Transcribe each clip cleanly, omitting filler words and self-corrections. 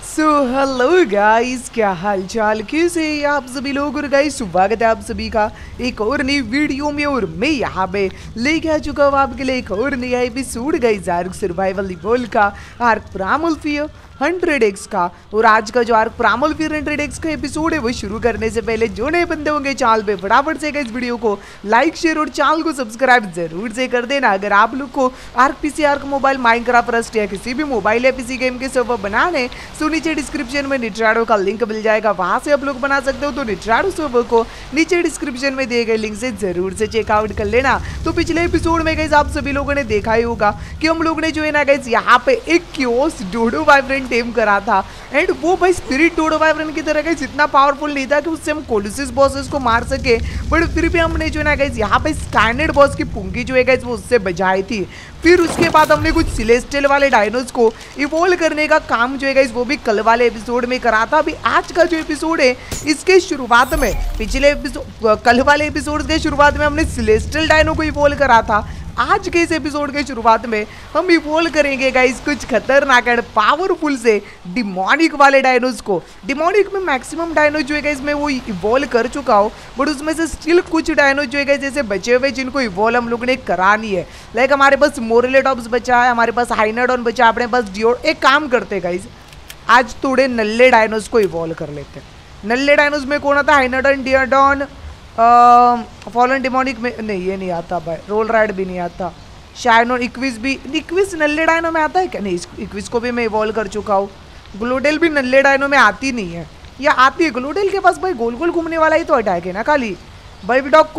So hello guys, क्या हाल चाल, कैसे हैं आप सभी लोग। और गाइस स्वागत है आप सभी का एक और नई वीडियो में। और मैं यहाँ पे लेके आ चुका हूँ आपके लिए एक और नया episode guys Ark survival evolve का, आर्क प्रामलफियर 100x का। और आज का जो आर्क प्रामलफियर 100x का एपिसोड है वो शुरू करने से पहले जो नए बंदे होंगे चैनल पे फटाफट से इस वीडियो को लाइक शेयर और चैनल को सब्सक्राइब जरूर से कर देना। अगर आप लोग को Ark PC, Ark mobile, Minecraft, Rust या किसी भी मोबाइल या पीसी गेम के सर्वर बनाने तो नीचे डिस्क्रिप्शन में निट्राडो का लिंक मिल जाएगा, वहां से आप लोग बना सकते हो। तो निट्राडो सर्वर को नीचे डिस्क्रिप्शन में दिए गए लिंक से जरूर से चेकआउट कर लेना। तो पिछले एपिसोड में गाइस आप सभी लोगों ने देखा ही होगा कि हम लोग ने जो है ना गाइस यहाँ पे एक क्योस डोडो वाइब्रेंट टेम करा था। एंड वो भाई स्पिरिट डोडो वाइब्रेंट की तरह गाइस इतना पावरफुल नहीं था कि उससे हम कोलिसिस बॉसेस को मार सके, बट फिर भी हमने जो है ना गाइस यहाँ पे स्कैनेड बॉस की पुंगी जो है गाइस वो उससे बचाई थी। फिर उसके बाद हमने कुछ सिलेस्टियल वाले डायनोस को इवोल्व करने का काम जो है गाइस वो भी कल वाले एपिसोड में करा था। अभी आज का जो एपिसोड है इसके शुरुआत में, पिछले एपिसोड कल वाले एपिसोड के शुरुआत में हमने सिलेस्टियल डायनो को इवोल्व करा था। आज के इस एपिसोड के शुरुआत में हम इवोल्व करेंगे गाइस कुछ खतरनाक एंड पावरफुल से डिमोनिक वाले डायनोस को। डिमोनिक में मैक्सिमम डायनो जो है गाइस मैं वो इवोल्व कर चुका हूँ, बट उसमें से स्टिल कुछ डायनो जो है गाइस जैसे बचे हुए जिनको इवोल्व हम लोगों ने करानी है। लाइक हमारे पास मोरेलेटॉप्स बचा है, हमारे पास हाइनाडॉन बचा है, अपने पास डिओ। एक काम करते गाइस, आज थोड़े नल्ले डायनोस को इवोल्व कर लेते हैं। नल्ले डायनोस में कौन आता है? हाइनाडॉन, डियाडॉन, फॉलन डिमोनिक में नहीं, ये नहीं आता भाई। रोल राइड भी नहीं आता। शाइनोन, इक्विस भी, इक्विस नल्ले डायनो में आता है क्या? नहीं, इक्विस को भी मैं इवॉल्व कर चुका हूँ। ग्लोडेल भी नल्ले डायनो में आती नहीं है, या आती है? ग्लोडेल के पास भाई गोल गोल घूमने वाला ही तो अटैक है ना खाली। बल्बडॉग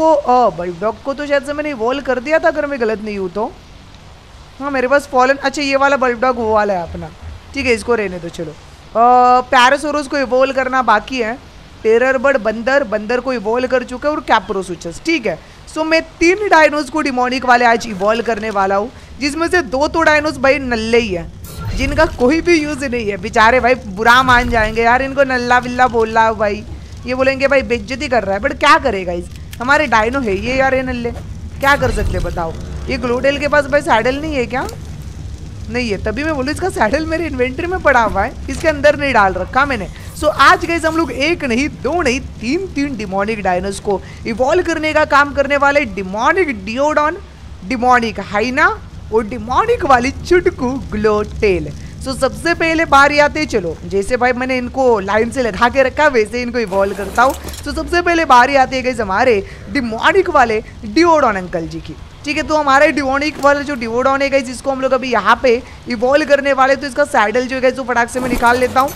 को तो शायद से मैंने इवॉल्व कर दिया था अगर मैं गलत नहीं हूँ तो। हाँ मेरे पास फॉलन, अच्छा ये वाला बल्बडॉग वो वाला है अपना, ठीक है इसको रहने दो। चलो पैरासोरस को इवॉल्व करना बाकी है। टेरर बर्ड, बंदर को इवॉल्व कर चुका है, और कैप्रोसुचस, ठीक है। सो मैं 3 डायनोस को डिमोनिक वाले आज इवॉल्व करने वाला हूँ, जिसमें से 2 तो डायनोस भाई नल्ले ही है, जिनका कोई भी यूज नहीं है। बेचारे भाई बुरा मान जाएंगे यार, इनको नल्ला बिल्ला बोल रहा है भाई, ये बोलेंगे भाई बेइज्जती कर रहा है। बट क्या करेगा इस, हमारे डायनो है ये यार, ये नल्ले क्या कर सकते बताओ। ये ग्लोडेल के पास भाई सैडल नहीं है क्या? नहीं है, तभी मैं बोलूँ इसका सैडल मेरे इन्वेंटरी में पड़ा हुआ है, इसके अंदर नहीं डाल रखा मैंने। सो आज गाइस हम लोग 1 नहीं 2 नहीं 3 डिमोनिक डायनोस को इवॉल्व करने का काम करने वाले। डिमोनिक डिओडॉन, डिमोनिक हाइना और डिमोनिक वाली चुटकू ग्लोटेल। सो सबसे पहले बारी आते, चलो जैसे भाई मैंने इनको लाइन से लगा के रखा वैसे इनको इवॉल्व करता हूँ। सो सबसे पहले बारी आती है गाइस हमारे डिमोनिक वाले डिओडॉन अंकल जी की, ठीक है। तो हमारे डिमोनिक वाले जो डिओडॉन है गाइस जिसको हम लोग अभी यहाँ पे इवॉल्व करने वाले, तो इसका सैडल जो है गाइस वो फटाक से मैं निकाल लेता हूँ,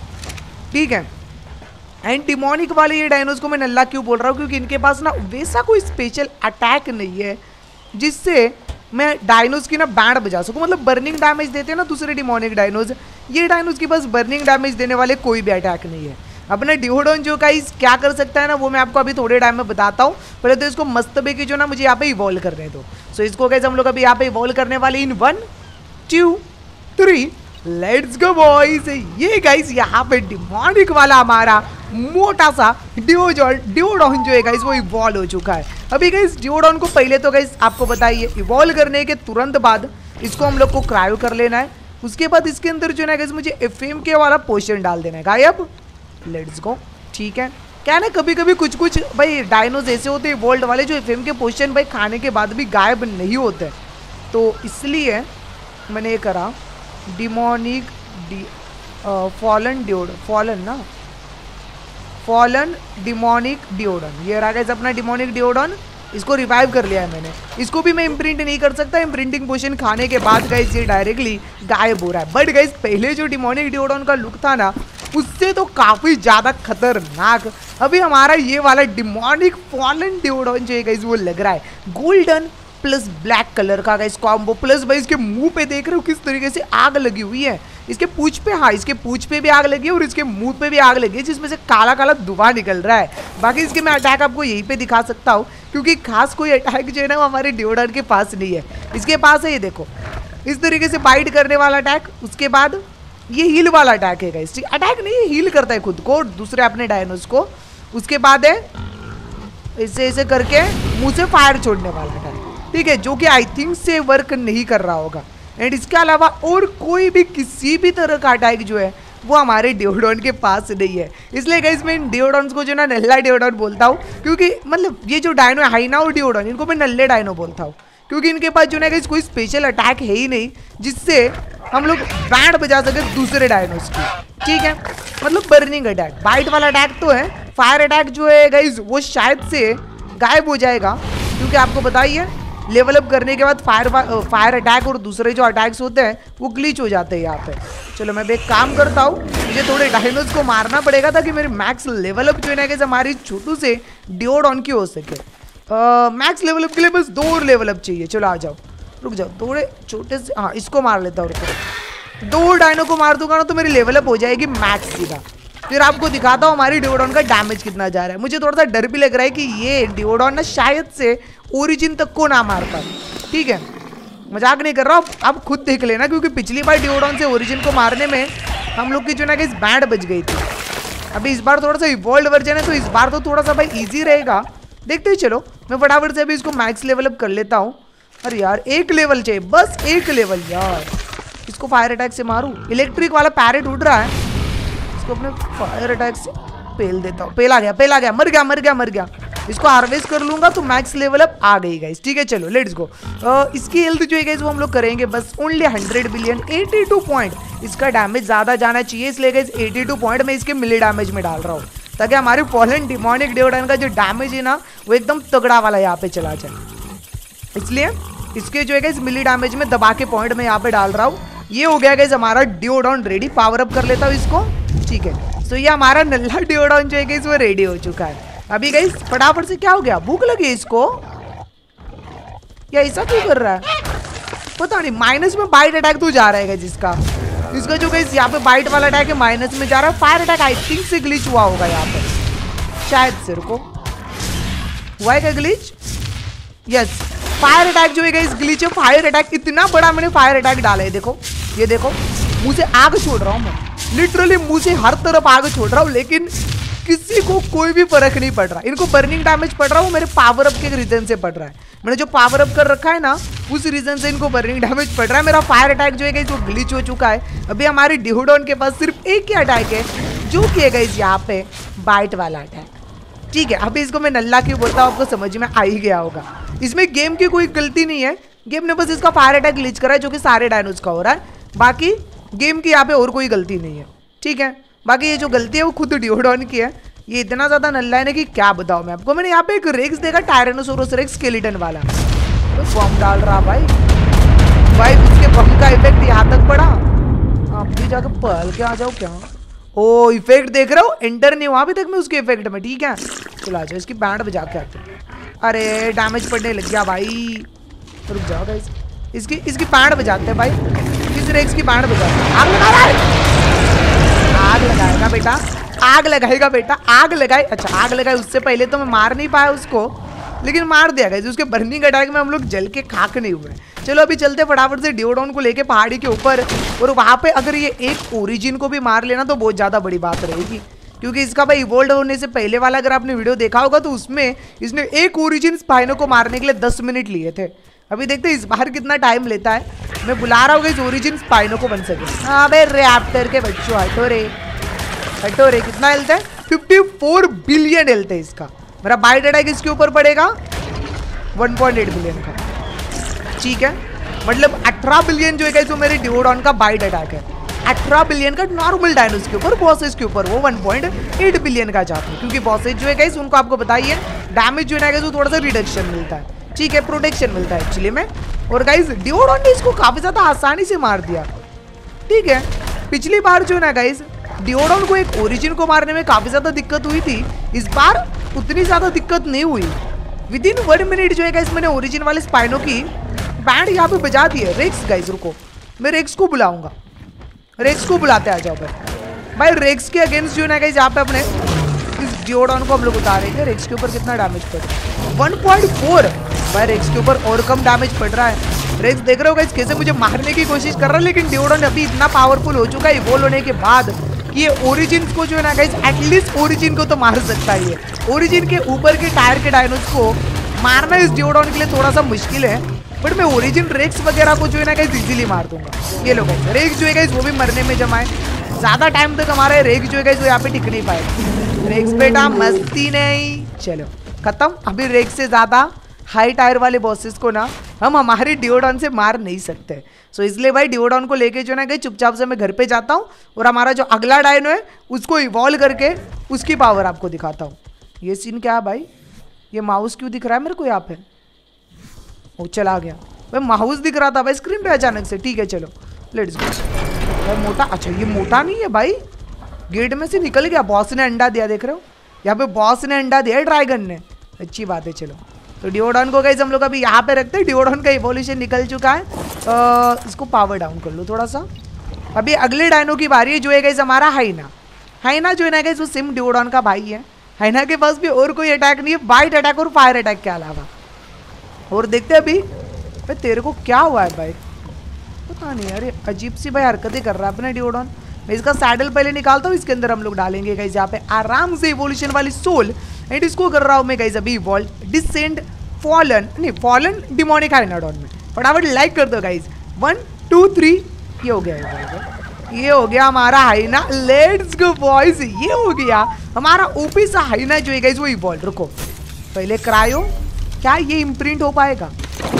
ठीक है। एंड डिमोनिक वाले ये डायनोस को मैं नल्ला क्यों बोल रहा हूँ, क्योंकि इनके पास ना वैसा कोई स्पेशल अटैक नहीं है जिससे मैं डायनोस की ना बैंड बजा सकूँ। मतलब बर्निंग डैमेज देते हैं ना दूसरे डिमोनिक डायनोस, ये डायनोस के पास बर्निंग डैमेज देने वाले कोई भी अटैक नहीं है। अपने डिओडॉन जो गाइस क्या कर सकता है ना वो मैं आपको अभी थोड़े टाइम में बताता हूँ। पहले तो इसको मस्तबे की जो ना मुझे यहाँ पे इवॉल्व करने दो। सो इसको गाइस हम लोग अभी यहाँ पे इवॉल्व करने वाले इन 1 2 3 लेट्स गो बॉयज। ये गाइस यहाँ पे डिमोनिक वाला हमारा मोटा सा डिओडॉन जो है गाइस वो इवॉल्व हो चुका है। अभी गाइस डिओडॉन को पहले तो गाइस आपको बताइए इवॉल्व करने के तुरंत बाद इसको हम लोग को क्रायो कर लेना है। उसके बाद इसके अंदर जो है गाइस मुझे एफएमके वाला पोशन डाल देना है गायब। लेट्स गो, ठीक है। क्या है ना कभी कभी कुछ भाई डायनोस ऐसे होते हैं वोल्ट वाले जो एफएमके पोशन भाई खाने के बाद भी गायब नहीं होते, तो इसलिए मैंने ये करा। डिमोनिक फॉलन डिमोनिक डिओडॉन, ये रहा गाइस अपना डिमोनिक डिओडॉन। इसको रिवाइव कर लिया है मैंने। इसको भी मैं इम्प्रिंट नहीं कर सकता, इम्प्रिंटिंग पोशन खाने के बाद गाइस ये डायरेक्टली गायब हो रहा है। बट गाइस पहले जो डिमोनिक डिओडॉन का लुक था ना उससे तो काफी ज्यादा खतरनाक अभी हमारा ये वाला डिमोनिक फॉलन डिओडॉन जो है गाइस वो लग रहा है। गोल्डन प्लस ब्लैक कलर का गाइस कॉम्बो, प्लस भाई इसके मुंह पे देख रहे हो किस तरीके से आग लगी हुई है। इसके पूंछ पे, हाँ इसके पूंछ पे भी आग लगी है और इसके मुंह पे भी आग लगी है जिसमें से काला काला धुआं निकल रहा है। बाकी इसके मैं अटैक आपको यहीं पे दिखा सकता हूँ क्योंकि खास कोई अटैक जो है ना वो हमारे डिओडॉन के पास नहीं है। इसके पास है ये देखो इस तरीके से बाइट करने वाला अटैक, उसके बाद ये हील वाला अटैक है गाइस, अटैक नहीं है हील करता है खुद को दूसरे अपने डायनोस को। उसके बाद है ऐसे ऐसे करके मुंह से फायर छोड़ने वाला अटैक, ठीक है, जो कि आई थिंक से वर्क नहीं कर रहा होगा। एंड इसके अलावा और कोई भी किसी भी तरह का अटैक जो है वो हमारे डियोडॉन के पास नहीं है। इसलिए गाइस मैं इन डियोडॉन्स को जो ना नल्ला डियोडॉन बोलता हूँ, क्योंकि मतलब ये जो डायनो है हाइना और डियोडॉन, इनको मैं नल्ले डायनो बोलता हूँ, क्योंकि इनके पास जो ना गाइस कोई स्पेशल अटैक है ही नहीं जिससे हम लोग बैंड बजा सके दूसरे डायनोस की। ठीक है, मतलब बर्निंग अटैक, बाइट वाला अटैक तो है, फायर अटैक जो है गाइस वो शायद से गायब हो जाएगा, क्योंकि आपको बताइए लेवल अप करने के बाद फायर अटैक और दूसरे जो अटैक्स होते हैं वो ग्लिच हो जाते हैं यहाँ पे। चलो मैं एक काम करता हूँ, मुझे थोड़े डायनोस को मारना पड़ेगा ताकि मेरी मैक्स लेवल अप जो है ना कि हमारी छोटू से डियोडॉन की हो सके। मैक्स लेवल अप के लिए बस 2 और लेवल अप चाहिए। चलो आ जाओ, रुक जाओ, थोड़े छोटे से, हाँ इसको मार लेता हूँ, 2 डायनो को मार दूंगा ना तो मेरी लेवल अप हो जाएगी मैक्स सीधा। फिर आपको दिखाता हूँ हमारी डियोडॉन का डैमेज कितना जा रहा है। मुझे थोड़ा सा डर भी लग रहा है कि ये डियोडॉन ना शायद से ओरिजिन तक को ना मार पाए। ठीक है, मजाक नहीं कर रहा हूँ, आप खुद देख लेना, क्योंकि पिछली बार डियोडॉन से ओरिजिन को मारने में हम लोग की जो ना कि बैंड बच गई थी। अभी इस बार थोड़ा सा इवॉल्व वर्जन है तो इस बार तो थोड़ा सा भाई ईजी रहेगा, देखते ही चलो। मैं फटाफट से अभी इसको मैक्स लेवल अप कर लेता हूँ। अरे यार 1 लेवल चाहिए, बस 1 लेवल यार। इसको फायर अटैक से मारूँ, इलेक्ट्रिक वाला पैरेट उड़ रहा है, इसको अपने फायर अटैक से पेल देता हूँ। पेल आ गया, मर गया। इसको हार्वेस्ट कर लूंगा तो मैक्स लेवल अप आ गई गाइस। ठीक है चलो लेट्स गो। इसकी हेल्थ जो है गाइस वो हम लोग करेंगे बस ओनली 100 बिलियन, 82 पॉइंट। इसका डैमेज ज़्यादा जाना चाहिए, इसलिए गाइस 82 पॉइंट में इसके मिली डैमेज में डाल रहा हूँ, ताकि हमारे फॉलन डिमोनिक डियोडॉन का जो डैमेज है ना वो एकदम तगड़ा वाला यहाँ पे चला जाए। इसलिए इसके जो है गाइस मिली डैमेज में दबा के पॉइंट में यहाँ पे डाल रहा हूँ। ये हो गया गाइस हमारा डियोडॉन रेडी। पावर अप कर लेता हूँ इसको। ठीक है, सो ये हमारा नल्ला डियोडॉन जो है गाइस वो रेडी हो चुका है। अभी गाइस फटाफट से, क्या हो गया, भूख लगी इसको या ऐसा क्यों कर रहा है पता नहीं। माइनस में बाइट अटैक तो जा रहा है जिसका, इसका जो गाइस यहाँ पे बाइट वाला अटैक है माइनस में जा रहा है। फायर अटैक आई थिंक से ग्लिच हुआ होगा यहाँ पे, शायद सिर को हुआ है क्या ग्लिच। यस, फायर अटैक जो है गाइस ग्लिच है। फायर अटैक इतना बड़ा मैंने फायर अटैक डाला है, देखो ये देखो, मुंह से आग छोड़ रहा हूँ मैं, लिटरली मुंह से हर तरफ आग छोड़ रहा हूँ, लेकिन किसी को कोई भी फर्क नहीं पड़ रहा। इनको बर्निंग डैमेज पड़ रहा है वो मेरे पावर अप के रीजन से पड़ रहा है। मैंने जो पावर अप कर रखा है ना उस रीजन से इनको बर्निंग डैमेज पड़ रहा है। मेरा फायर अटैक जो है गाइस वो ग्लिच हो चुका है। अभी हमारी डियोडॉन के पास सिर्फ एक ही अटैक है, जो कि है गाइस यहाँ पे बाइट वाला अटैक। ठीक है, अभी इसको मैं नल्ला क्यों बोलता हूँ आपको समझ में आ ही गया होगा। इसमें गेम की कोई गलती नहीं है, गेम ने बस इसका फायर अटैक ग्लिच करा है, जो कि सारे डायनोस का हो रहा है। बाकी गेम की यहाँ पे और कोई गलती नहीं है। ठीक है, बाकी ये जो गलती है वो खुद डियोडॉन की है। ये इतना ज्यादा नल्ला है ना कि क्या बताऊं मैं आपको। मैंने यहाँ पे एक रेक्स देखा, टायरेनोसोरस रेक्स स्केलेटन वाला, तो बम डाल रहा भाई उसके बम का इफेक्ट यहाँ तक पड़ा। आप भी जाकर पहल के आ जाओ क्या। ओ इफेक्ट देख रहे हो, एंटर नहीं हुआ अभी तक मैं उसके इफेक्ट में। ठीक है चलो आ जाओ, इसकी बैंड बजा के आते। अरे डैमेज पड़ने लग गया भाई, रुक जाओ गाइस, इसकी बैंड बजाते हैं भाई। इस रेक्स की बैंड बजाते हैं। आग लगा रहा है, आग लगाएगा बेटा, आग लगाएगा बेटा, आग लगाए। अच्छा आग लगाए, उससे पहले तो मैं मार नहीं पाया उसको, लेकिन मार दिया गाइस। उसके बर्निंग अटैक में हम लोग जल के खाक नहीं हुए। चलो अभी चलते फटाफट से डियोडॉन को लेके पहाड़ी के ऊपर, और वहाँ पे अगर ये एक ओरिजिन को भी मार लेना तो बहुत ज़्यादा बड़ी बात रहेगी, क्योंकि इसका भाई इवोल्व होने से पहले वाला अगर आपने वीडियो देखा होगा तो उसमें इसने एक ओरिजिन स्पाइनो को मारने के लिए 10 मिनट लिए थे। अभी देखते इस बार कितना टाइम लेता है। मैं बुला रहा हूँ इस ओरिजिन स्पाइनो को बन सके। अबे रैप्टर के बच्चों हटो रे, कितना हेल्थ है, 54 बिलियन हेल्थ है इसका। मेरा बाइट अटैक इसके ऊपर पड़ेगा 1.8 बिलियन का। ठीक है, मतलब 18 बिलियन जो है वो मेरे डियोडॉन का बाइट अटैक है। 18 बिलियन का नॉर्मल डायनोस के ऊपर, बॉसेस के ऊपर वो 1.8 बिलियन का जाता है, क्योंकि बॉसेस जो है गाइस उनको आपको बताइए डैमेज जो है वो थोड़ा सा रिडक्शन मिलता है। ठीक है, प्रोटेक्शन मिलता है एक्चुअली में। और गाइस डियोडॉन ने इसको काफी ज्यादा आसानी से मार दिया। ठीक है, पिछली बार जो है ना गाइस डियोडॉन को एक ओरिजिन को मारने में काफी ज्यादा दिक्कत हुई थी, इस बार उतनी ज्यादा दिक्कत नहीं हुई। विदिन 1 मिनट जो है गाइस मैंने ओरिजिन वाले स्पाइनो की बैंड यहाँ पे बजा दी है। रेक्स गाइस रुको, मैं रेक्स को बुलाऊंगा, रेक्स को बुलाते आ जाओ भाई। रेक्स के अगेंस्ट जो है ना गाइस यहाँ पे अपने इस डियोडॉन को हम लोग उतारेंगे। रेक्स के ऊपर कितना डैमेज पड़ रहा है, 1.4 भाई। रेक्स के ऊपर और कम डैमेज पड़ रहा है। रेक्स देख रहे हो गाइस कैसे मुझे मारने की कोशिश कर रहा है, लेकिन डियोडॉन अभी इतना पावरफुल हो चुका है इवोल्व होने के बाद कि ये ओरिजिन को जो है ना गाइस एटलीस्ट ओरिजिन को तो मार सकता है। ये ओरिजिन के ऊपर के टायर के डायनोस को मारना इस डियोडॉन के लिए थोड़ा सा मुश्किल है, बट मैं ओरिजिन रेक्स वगैरह को जो है ना गाइस इजीली मार दूंगा। ये लो गाइस रेक्स जो है गाइस वो भी मरने में जमा है। ज्यादा टाइम तक हमारे रेग जो है वो यहाँ पे टिक नहीं पाएगा। रेक्स बेटा मस्ती नहीं। चलो खत्म। अभी रेग से ज्यादा हाई टायर वाले बॉसेस को ना हम हमारे डिओडॉन से मार नहीं सकते। सो इसलिए भाई डिओडॉन को लेके जो ना गई चुपचाप से मैं घर पे जाता हूँ और हमारा जो अगला डायनो है उसको इवॉल्व करके उसकी पावर आपको दिखाता हूँ। ये सीन क्या है भाई? ये माउस क्यों दिख रहा है मेरे को यहाँ पे? वो चला गया भाई। माउस दिख रहा था भाई स्क्रीन पे अचानक से। ठीक है चलो लेट्स गो। भाई मोटा, अच्छा ये मोटा नहीं है भाई, गेट में से निकल गया। बॉस ने अंडा दिया, देख रहे हो यहाँ पे बॉस ने अंडा दिया है ड्रैगन ने। अच्छी बात है। चलो तो डिओडॉन को गाइस हम लोग अभी यहाँ पे रखते हैं। डिओडॉन का इवोल्यूशन निकल चुका है। इसको पावर डाउन कर लो थोड़ा सा। अभी अगले डायनो की बारी है जो है गाइस हमारा हाइना। हाइना जो है ना गाइस वो सिम डिओडॉन का भाई है। हाइना के पास भी और कोई अटैक नहीं है बाइट अटैक और फायर अटैक के अलावा। और देखते हैं अभी भाई तेरे को क्या हुआ है भाई, पता नहीं यार। अजीब सी भाई हरकतें कर रहा है अपना डिओडॉन। मैं इसका सैडल पहले निकालता हूँ, इसके अंदर हम लोग डालेंगे गाइस यहाँ पे आराम से इवोल्यूशन वाली सोल। एंड इसको कर रहा हूँ मैं गाइस अभी इवॉल्व डिसेंड फॉलन, नहीं फॉलन डिमोनिक हाइनाडॉन में। फटाफट लाइक कर दो गाइस। 1 2 3 ये हो गया। ये हो गया हमारा हाइना। Let's go boys. ये हो गया हमारा ओपी सा हाइना जो है गाइस वो इवॉल्व। रुको पहले क्रायो, क्या ये इम्प्रिंट हो पाएगा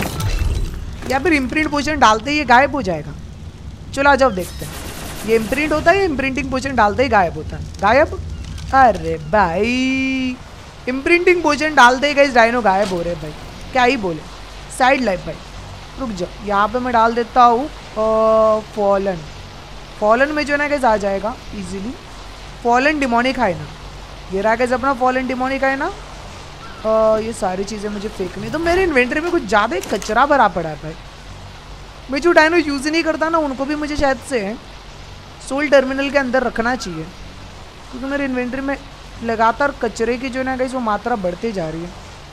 या फिर इम्प्रिंट पोशन डालते ही ये गायब हो जाएगा? चलो आ जाओ देखते हैं। ये इम्प्रिंट होता है या इम्प्रिंटिंग पोशन डालते ही गायब होता है? गायब। अरे भाई इम्प्रिंटिंग पोशन डालते ही गाइस डायनो गायब हो रहे भाई, क्या ही बोले। साइड लाइफ भाई रुक जाओ, यहाँ पे मैं डाल देता हूँ फॉलन। फॉलन में जो है ना गाइस आ जाएगा इजीली। फॉलन डिमोनिक हाइना, ये रहा गाइस अपना फॉलन डिमोनिक हाइना। ये सारी चीज़ें मुझे फेंकनी, तो मेरे इन्वेंटरी में कुछ ज़्यादा ही कचरा भरा पड़ा है भाई। मैं जो डायनो यूज़ नहीं करता ना उनको भी मुझे शायद से सोल टर्मिनल के अंदर रखना चाहिए, क्योंकि मेरे इन्वेंटरी में लगातार कचरे की जो है ना गाइस वो मात्रा बढ़ती जा रही है।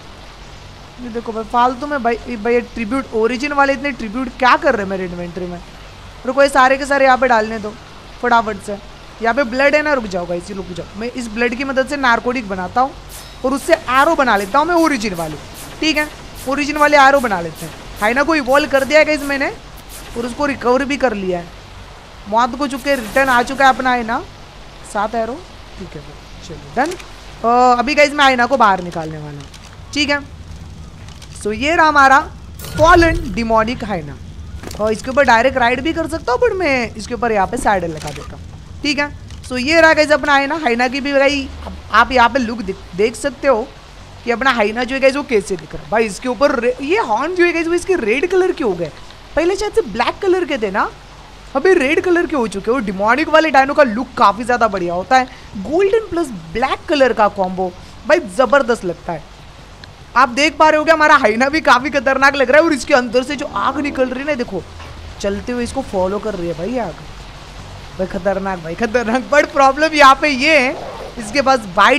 ये देखो भाई फालतू में भाई ट्रिब्यूट ओरिजिन वाले इतने ट्रिब्यूट क्या कर रहे हैं मेरे इन्वेंटरी में। रुको ये सारे के सारे यहाँ पे डालने दो फटाफट से। यहाँ पे ब्लड है ना, रुक जाओ गाइस रुक जाओ। मैं इस ब्लड की मदद से नार्कोटिक बनाता हूँ और उससे एरो बना लेता हूँ मैं ओरिजिन वाली। ठीक है ओरिजिन वाले एरो बना लेते हैं। हाइना को इवॉल्व कर दिया है गाइस मैंने और उसको रिकवर भी कर लिया है। मौत को चुके रिटर्न आ चुका है अपना हाइना 7 एरो। ठीक है चलो डन। अभी गाइस मैं हाइना को बाहर निकालने वाला हूँ। ठीक है सो ये रहा हमारा फॉलन डिमोनिक हाइना। और इसके ऊपर डायरेक्ट राइड भी कर सकता हूँ बट मैं इसके ऊपर यहाँ पे सैडल लगा देता हूँ। ठीक है सो ये रहा गाइस अपना हाइना। हाइना की भी भाई आप यहाँ पे लुक देख सकते हो कि अपना हाइना जो है गाइस वो कैसे दिख रहा है भाई। इसके ऊपर ये हॉर्न जो है गाइस वो इसके रेड कलर के हो गए। पहले शायद से ब्लैक कलर के थे ना, अभी रेड कलर के हो चुके हो। डिमोनिक वाले डायनो का लुक काफ़ी ज़्यादा बढ़िया होता है। गोल्डन प्लस ब्लैक कलर का कॉम्बो भाई ज़बरदस्त लगता है। आप देख पा रहे हो कि हमारा हाइना भी काफ़ी खतरनाक लग रहा है और इसके अंदर से जो आग निकल रही है ना, देखो चलते हुए इसको फॉलो कर रही है भाई आग। भाई खतरनाक भाई खतरनाक। बट प्रॉब्लम यहाँ पे ये है इसके पास बाइट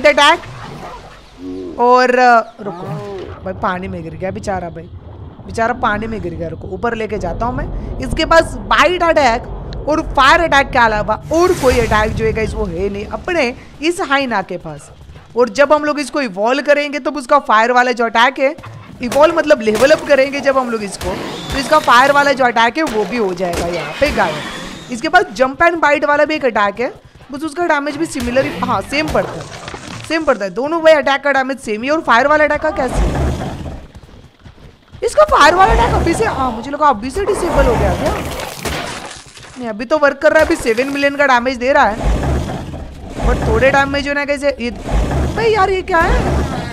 अटैक और रुको भाई पानी में गिर गया बेचारा भाई, बेचारा पानी में गिर गया। रुको ऊपर लेके जाता हूँ मैं। इसके पास बाइट अटैक और फायर अटैक के अलावा और कोई अटैक जो है गाइस वो है नहीं अपने इस हाइना के पास। और जब हम लोग इसको इवॉल्व करेंगे तब उसका फायर वाला जो अटैक है, इवॉल्व मतलब लेवल अप करेंगे जब हम लोग इसको, तो इसका फायर वाला जो अटैक है वो भी हो जाएगा यहाँ पे गायब। इसके पास जंप एंड बाइट वाला भी एक अटैक है, बस उसका डैमेज भी सिमिलर ही, हाँ सेम पड़ता है, सेम पड़ता है दोनों भाई। अटैक का डैमेज सेम ही और फायर वाला अटैक का कैसे है? इसका फायर वाला अटैक अभी से, हाँ मुझे लगा अभी से डिसेबल हो गया क्या? नहीं अभी तो वर्क कर रहा है। अभी 7 मिलियन का डैमेज दे रहा है बट थोड़े टाइम में जो ना कैसे भाई यार ये क्या है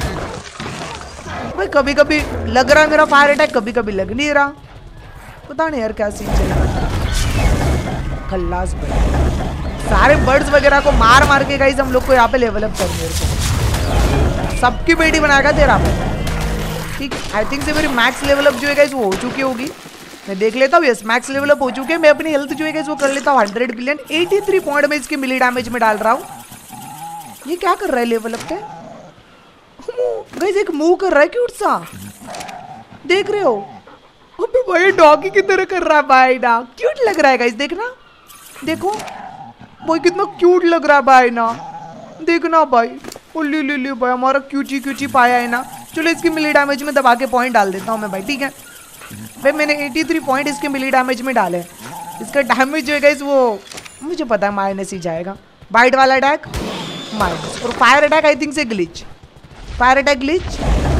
भाई? कभी कभी लग रहा है मेरा फायर अटैक, कभी कभी लग नहीं रहा, पता नहीं यार क्या सीन चल रहा है। खल्लास भाई सारे बर्ड्स वगैरह को मार मार के गाइस हम लोग को यहाँ पे लेवल अप करनी है। सबकी बेटी बनाएगा तेरा भाई। ठीक है आई थिंक से मेरी मैक्स लेवल अप जो है गाइस वो हो चुकी होगी। मैं देख लेता हूँ। यस मैक्स लेवल अप हो चुके हैं। मैं अपनी हेल्थ जो है गाइस वो कर लेता हूँ 100 बिलियन। 83 पॉइंट में इसके मिली डैमेज में डाल रहा हूँ। ये क्या कर रहा है लेवल अप पे? गाइस एक मूव कर रहा है क्यूट सा, देख रहे हो? अबे भाई डॉगी की तरह कर रहा है भाई ना, क्यूट लग रहा है गाइस। देखना देखो भाई कितना क्यूट लग रहा है भाई ना, देखना भाई। उल्ली लिल्ली भाई हमारा क्यूची क्यूची पाया है ना। चलो इसकी मिली डैमेज में दबा के पॉइंट डाल देता हूँ मैं भाई। ठीक है भाई मैंने 83 पॉइंट इसके मिली डैमेज में डाले। इसका डैमेज जो है गाइस वो मुझे पता है माइनस ही जाएगा। बाइट वाला अटैक माइनस, और फायर अटैक आई थिंक से glitch, fire attack glitch.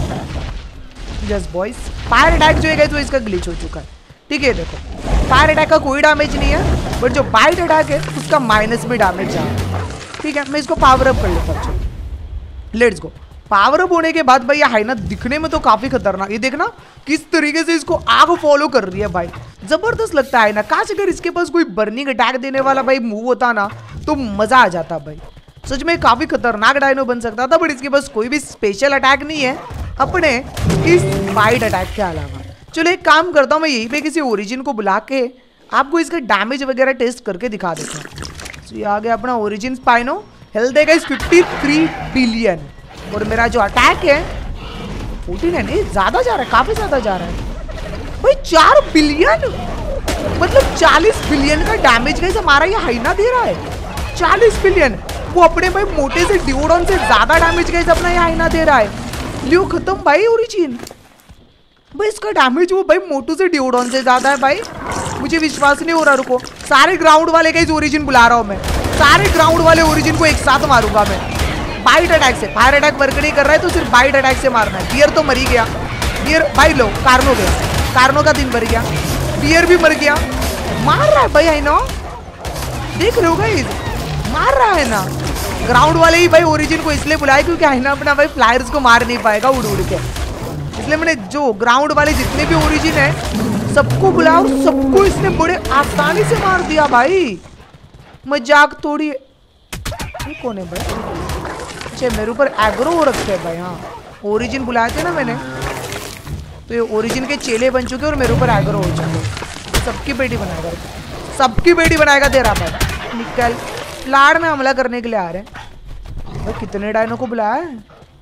Yes boys, fire attack जो है तो इसका ग्लिच हो चुका है। ठीक है, देखो फायर अटैक का कोई डैमेज नहीं है, बट जो बाइट अटैक है उसका माइनस में डैमेज जा रहा है। ठीक है, मैं इसको पावर अप कर लेता हूँ। Let's go. पावर अप होने के बाद भाई ये हाइना दिखने में तो काफी खतरनाक, ये देखना किस तरीके से इसको आग फॉलो कर रही है भाई, जबरदस्त लगता है ना। काश अगर इसके पास कोई बर्निंग अटैक देने वाला भाई मूव होता ना तो मजा आ जाता भाई, सच में काफी खतरनाक डायनो बन सकता था। बट इसके पास कोई भी स्पेशल अटैक नहीं है अपने इस बाइट अटैक के अलावा। चलो एक काम करता हूँ, मैं यहीं पे किसी ओरिजिन को बुला के आपको इसका डैमेज वगैरह टेस्ट करके दिखा देता हूँ। तो ये आ गया अपना ओरिजिन स्पाइनो, हेल्थ देगा इस 53 बिलियन, और मेरा जो अटैक है 14 है, नहीं ज्यादा जा रहा है, काफी ज्यादा जा रहा है भाई, 4 बिलियन, मतलब 40 बिलियन का डैमेज गाइस हमारा ये हाइना दे रहा है। 40 बिलियन, वो अपने भाई मोटे से डिओडॉन से ज्यादा डैमेज गाइस अपना ये हाइना दे रहा है। लियो खत्म भाई ओरिजिन भाई, इसका डैमेज वो भाई मोटू से डिओडॉन से ज्यादा है भाई, मुझे विश्वास नहीं हो रहा। रुको, सारे ग्राउंड वाले गाइस ओरिजिन बुला रहा हूं मैं, सारे ग्राउंड वाले ओरिजिन को एक साथ मारूंगा मैं बाइट अटैक से। फायर अटैक वर्क नहीं कर रहा है तो सिर्फ बाइट अटैक से मारना है। बियर तो मर ही गया, बियर भाई लो, कार्नो गया, कार्नो का दिन भर गया, बियर भी मर गया। मार रहा है भाई हाइना, देख रहे हो गाइस, मार रहा है ना। ग्राउंड वाले ही भाई ओरिजिन को इसलिए बुलाए क्योंकि हाइना अपना भाई फ्लायर्स को मार नहीं पाएगा उड़ उड़ के, इसलिए मैंने जो ग्राउंड वाले जितने भी ओरिजिन है सबको बुलाया और सबको इसने बड़े आसानी से मार दिया भाई, मजाक थोड़ी। ये कौन है भाई? अच्छा मेरे ऊपर एग्रो हो रखे है भाई। हाँ, ओरिजिन बुलाए थे ना मैंने, तो ये ओरिजिन के चेले बन चुके और मेरे ऊपर एग्रो हो चुके। सबकी बेटी बनाएगा, सबकी बेटी बनाएगा तेरा भाई। निकल, लाड़ में हमला करने के लिए आ रहे हैं भाई। कितने डायनो को बुलाया है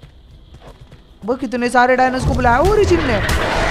वो, कितने सारे डायनोस को बुलाया ओरिजिन ने,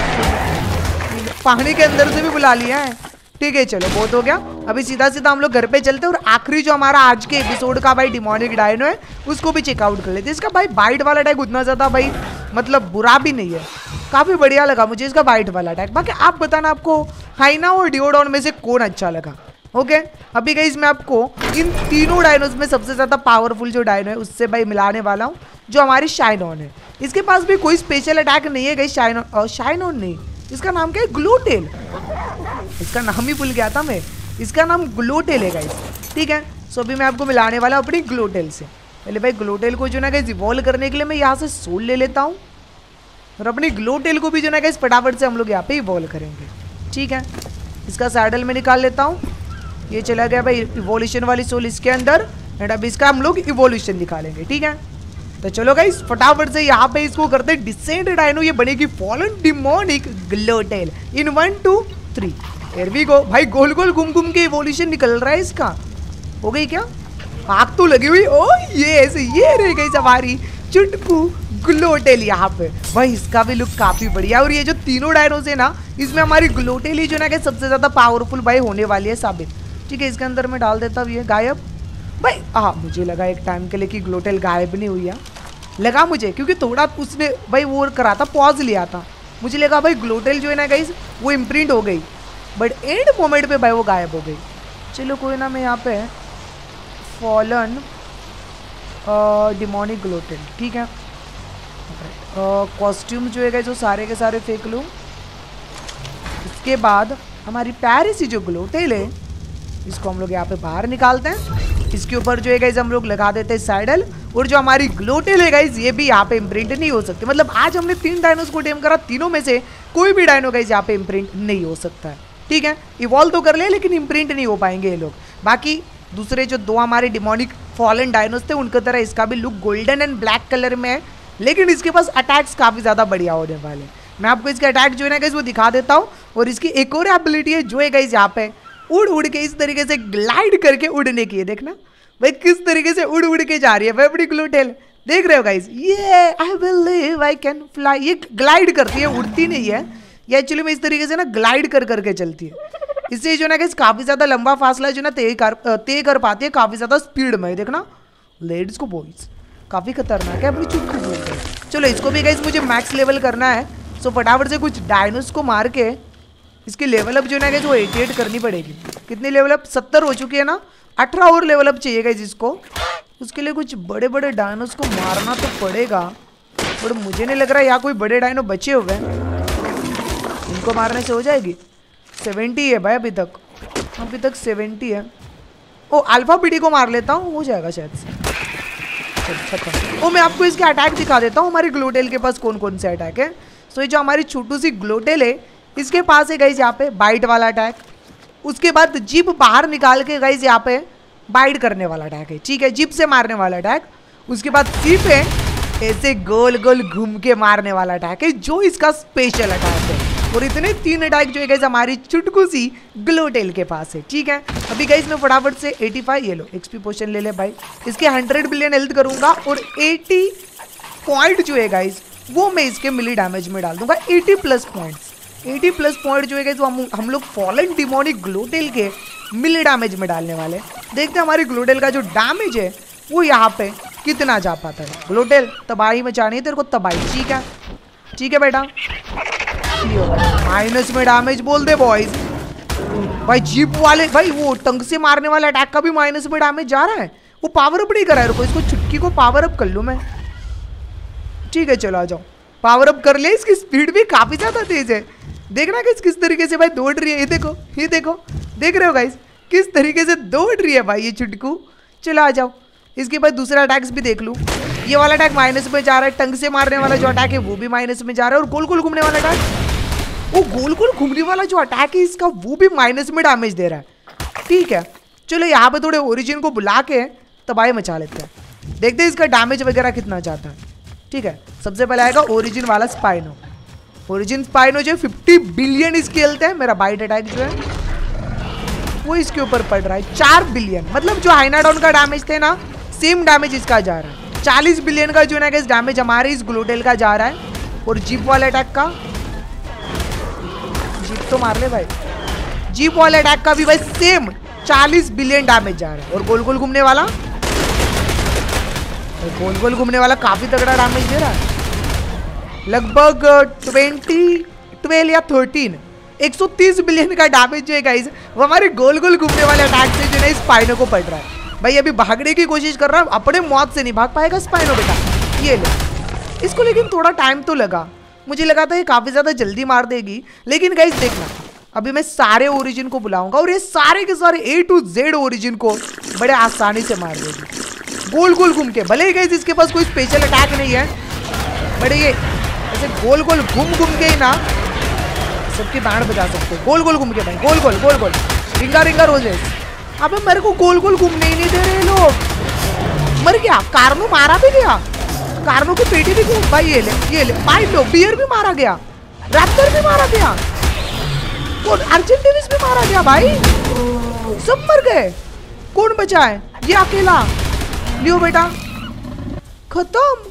पानी के अंदर से भी बुला लिया है। ठीक है चलो बहुत हो गया, अभी सीधा सीधा हम लोग घर पे चलते हैं और आखिरी जो हमारा आज के एपिसोड का भाई डिमोनिक डायनो है उसको भी चेकआउट कर लेते हैं। इसका भाई बाइट वाला अटैक उतना ज्यादा भाई मतलब बुरा भी नहीं है, काफी बढ़िया लगा मुझे इसका बाइट वाला अटैक। बाकी आप बताना आपको हाइना और डिओडॉन में से कौन अच्छा लगा। ओके, अभी गाइस मैं आपको इन तीनों डायनोस में सबसे ज्यादा पावरफुल जो डायनो है उससे भाई मिलाने वाला हूँ, जो हमारी शाइनॉन है। इसके पास भी कोई स्पेशल अटैक नहीं है गाइस, शाइनॉन नहीं, इसका नाम क्या है, ग्लोटेल, इसका नाम ही भूल गया था मैं, इसका नाम ग्लोटेल है गाइस। ठीक है, सो अभी मैं आपको मिलाने वाला हूँ अपनी ग्लोटेल से। पहले भाई ग्लोटेल को जो ना गाइस इवॉल्व करने के लिए मैं यहाँ से सोल ले लेता हूँ, और अपनी ग्लोटेल को भी जो ना गाइस फटाफट से हम लोग यहाँ पे इवॉल्व करेंगे। ठीक है, इसका सैडल में निकाल लेता हूँ, ये चला गया भाई इवोल्यूशन वाली सोल इसके अंदर, एंड अब इसका हम लोग इवोल्यूशन निकालेंगे। ठीक है, तो चलो गाइस फटाफट से यहाँ पे इसको करते हैं डिसेंट डायनो, ये बनेगी fallen demonic glowtail in 1 2 3। Here we go भाई, गोल गोल घूम घूम के इवोल्यूशन निकल रहा है इसका। हो गई क्या, आग तो लगी हुई। ओ ये ऐसे ये रह गई हमारी चुटकू ग्लोटेल यहाँ पे भाई, इसका भी लुक काफी बढ़िया। और ये जो तीनों डायनोस है ना इसमें हमारी ग्लोटेल ही जो ना सबसे ज्यादा पावरफुल भाई होने वाली है साबित। ठीक है, इसके अंदर मैं डाल देता हूँ ये गायब भाई। हाँ मुझे लगा एक टाइम के लिए कि ग्लोटेल गायब नहीं हुई है, लगा मुझे क्योंकि थोड़ा उसने भाई वो करा था, पॉज लिया था, मुझे लगा भाई ग्लोटेल जो है ना गाइस वो इम्प्रिंट हो गई, बट एंड मोमेंट पे भाई वो गायब हो गई। चलो कोई ना, मैं यहाँ पे फॉलन डिमोनिक ग्लोटेल, ठीक है, कॉस्ट्यूम जो है गाइस वो सारे के सारे फेंक लूँ। इसके बाद हमारी प्यारी सी जो ग्लोटेल है इसको हम लोग यहाँ पे बाहर निकालते हैं, इसके ऊपर जो है गाइस हम लोग लगा देते हैं सैडल, और जो हमारी ग्लोटेल है गाइस ये भी यहाँ पे इम्प्रिंट नहीं हो सकती। मतलब आज हमने 3 डायनोस को टेम करा, तीनों में से कोई भी डायनो गाइस यहाँ पे इम्प्रिंट नहीं हो सकता है। ठीक है, इवॉल्व तो कर ले लेकिन इम्प्रिंट नहीं हो पाएंगे ये लोग। बाकी दूसरे जो 2 हमारे डिमोनिक फॉलन डायनोस थे उनकी तरह इसका भी look golden and black colour में है, लेकिन इसके पास अटैक्स काफी ज्यादा बढ़िया होने वाले। मैं आपको इसके अटैक जो है ना गाइस वो दिखा देता हूँ, और इसकी एक और एबिलिटी है जो है गाइस यहाँ पे उड़ उड़ के इस तरीके से ग्लाइड करके उड़ने की है। देखना भाई किस तरीके से उड़ उड़ के जा रही है भाई अपनी ग्लोटेल, देख रहे हो गाइस, ये I believe I can fly, ये ग्लाइड करती है, उड़ती नहीं है ये एक्चुअली में इस तरीके से ना ग्लाइड कर करके चलती है। इससे जो ना गाइस काफी ज्यादा लंबा फासला जो ना तय कर पाती है, काफी ज्यादा स्पीड में। देखना लेडीज को बॉयज काफी खतरनाक है अपनी चुटकी बोलते। चलो इसको भी गाइस मुझे मैक्स लेवल करना है, सो फटाफट से कुछ डायनोस को मार के इसकी लेवल अप जो ना गाइस वो 88 करनी पड़ेगी। कितनी लेवल अप, 70 हो चुकी है ना, 18 और लेवल अप चाहिए गाइस इसको। उसके लिए कुछ बड़े बड़े डायनोस को मारना तो पड़ेगा, बट मुझे नहीं लग रहा यहाँ कोई बड़े डायनो बचे हुए हैं। इनको मारने से हो जाएगी। 70 है भाई अभी तक 70 है। ओ अल्फा पीडी को मार लेता हूँ, हो जाएगा शायद से। ओ मैं आपको इसके अटैक दिखा देता हूँ, हमारी ग्लोटेल के पास कौन कौन से अटैक है। सो ये जो हमारी छोटू सी ग्लोटेल है इसके पास है गाइस यहाँ पे बाइट वाला अटैक। उसके बाद जीप बाहर निकाल के गाइस यहाँ पे बाइट करने वाला अटैक है, ठीक है, जीप से मारने वाला अटैक। उसके बाद जीप है ऐसे गोल गोल घूम के मारने वाला अटैक है जो इसका स्पेशल अटैक है। और इतने 3 अटैक जो है गाइस हमारी चुटकू सी ग्लोटेल के पास है, ठीक है। अभी गाइस मैं फटाफट से 85 ये लो एक्सपी पोशन ले ले भाई, इसके 100 बिलियन हेल्थ करूंगा और 80 पॉइंट जो है गाइस वो मैं इसके मिली डैमेज में डाल दूंगा। 80 प्लस पॉइंट जो है गाइस वो हम लोग फॉलन डिमोनिक ग्लोटेल के मिली डैमेज में डालने वाले। देखते हैं हमारी ग्लोटेल का जो डैमेज है वो यहाँ पे कितना जा पाता है। ग्लोटेल तबाही मचानी है तेरे को, तबाही, ठीक है बेटा। माइनस में डैमेज बोल दे बॉयज। भाई जीप वाले भाई वो टंग से मारने वाला अटैक का भी माइनस में डैमेज जा रहा है। वो पावर अप नहीं करा है, रुको इसको चुटकी को पावर अप कर लूं मैं, ठीक है। चलो आ जाओ, पावर अप कर ले। इसकी स्पीड भी काफी ज्यादा तेज है। देखना किस तरीके से भाई दौड़ रही है। ये देखो देख रहे हो गाइस किस तरीके से दौड़ रही है भाई ये चुटकू। चलो आ जाओ, इसके बाद दूसरा अटैक्स भी देख लूं। ये वाला अटैक माइनस में जा रहा है, टंग से मारने वाला जो अटैक है वो भी माइनस में जा रहा है, और गोल गोल घूमने वाला अटैक, वो गोल गोल घूमने वाला जो अटैक है इसका वो भी माइनस में डैमेज दे रहा है, ठीक है। चलो यहाँ पे थोड़े ओरिजिन को बुला के तबाही मचा लेते हैं, देखते हैं इसका डैमेज वगैरह कितना जाता है, ठीक है। सबसे पहले आएगा ओरिजिन वाला स्पाइनो। ओरिजिन स्पाइनो जो 50 बिलियन इसकी हेल्थ है। मेरा बाइट अटैक जो है वो इसके ऊपर पड़ रहा है 4 बिलियन, मतलब जो हाइनाडॉन का डैमेज थे ना सेम डैमेज इसका जा रहा है। 40 बिलियन का जो है ना डैमेज हमारे इस ग्लोटेल का जा रहा है। और जीप वाले अटैक का, जीप तो मार ले भाई, जीप वाले अटैक का भी भाई सेम 40 बिलियन डैमेज जा रहा है। और गोल गोल घूमने वाला, काफी तगड़ा डैमेज दे रहा है, लगभग 12 या 13 130 बिलियन का डैमेज जो है गाइस वो हमारे गोल गोल घूमने वाले अटैक से जो है स्पाइनो को पड़ रहा है। भाई अभी भागने की कोशिश कर रहा है, अपने मौत से नहीं भाग पाएगा स्पाइनो बेटा। ये ले इसको, लेकिन थोड़ा टाइम तो लगा, मुझे लगा था ये काफी ज्यादा जल्दी मार देगी, लेकिन गाइस देखना अभी मैं सारे ओरिजिन को बुलाऊंगा और ये सारे के सारे A to Z ओरिजिन को बड़े आसानी से मार देगी गोल गोल घूम के। भले ही गाइस इसके पास कोई स्पेशल अटैक नहीं है, बड़े ये ऐसे गोल गोल घूम के ही ना सबकी बैंड बजा सकते हो। गोल गोल घूम के भाई, गोल गोल रिंगा रिंगा रोजेस। अबे मेरे को गोल गोल घूमने ही नहीं दे रहे लोग। मर गया कार्नो, मारा भी गया कार्नो की पेटी भी घूम भाई। ये ले भाई लो, बियर भी मारा गया, रैप्टर भी मारा गया, और अर्जेंटिनिस भी मारा गया भाई, सब मर गए। कौन बचा है? ये अकेला। लियो बेटा, खत्म।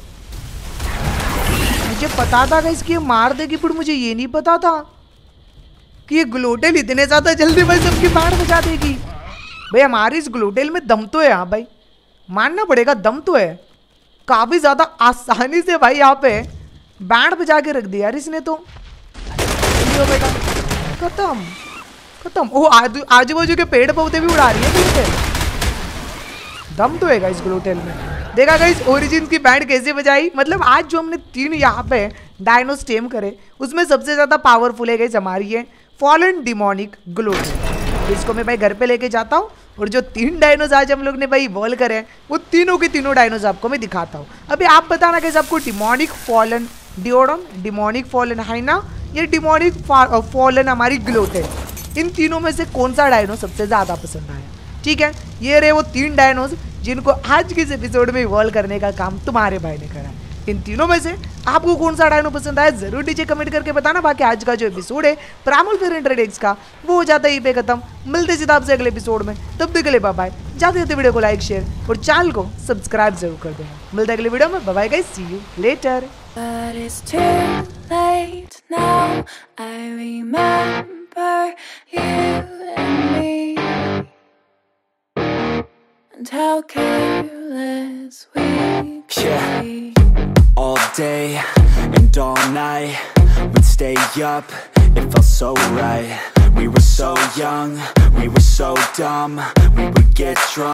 मुझे पता था गाइस कि ये मार देगी, पर मुझे ये नहीं पता था कि ये ग्लोटेल इतने ज्यादा जल्दी भाई सबकी बैंड बजा देगी। भाई हमारी इस ग्लोटेल में दम तो है, हाँ भाई मानना पड़ेगा, दम तो है। काफी ज्यादा आसानी से भाई यहाँ पे बैंड बजा के रख दिया यार इसने तो। लियो बेटा, खत्म। ओ आजू बाजू के पेड़ पौधे भी उड़ा रही है, दम तो है गाइस ग्लोटेल में। देखा गाइस ओरिजिन की बैंड कैसे बजाई। मतलब आज जो हमने 3 यहाँ पे डायनोस टेम करे उसमें सबसे ज्यादा पावरफुल है गाइस हमारी ये फॉलन डिमोनिक ग्लोटेल। इसको मैं भाई घर पे लेके जाता हूँ और जो 3 डायनोस आज हम लोग ने भाई इवॉल्व करे हैं वो तीनों के तीनों डायनोस आपको मैं दिखाता हूँ। अभी आप बताना कैसे आपको demonic fallen daeodon, demonic fallen hyena या डिमोनिक फॉलन हमारी ग्लोटेल, इन तीनों में से कौन सा डायनो सबसे ज्यादा पसंद आया। ठीक है, ये रहे वो 3 डायनोस जिनको आज के इस एपिसोड में इवॉल्व करने का काम तुम्हारे भाई ने करा। इन तीनों में से आपको कौन सा डायनो पसंद आया जरूर नीचे कमेंट करके बताना। बाकी आज का जो एपिसोड है प्राइमल वेरिएंट एक्स का वो हो जाता है यहीं पे खत्म। मिलते सीधा आपसे अगले एपिसोड में, तब तक के लिए बाय बाय। जाते जाते वीडियो को लाइक शेयर और चैनल को सब्सक्राइब जरूर कर देना। मिलते अगले वीडियो में, bye bye guys, see you later. But it's too late now. I remember you and me, and how careless we could be. All day and all night, we'd stay up, it felt so right. We were so young, we were so dumb. We would get drunk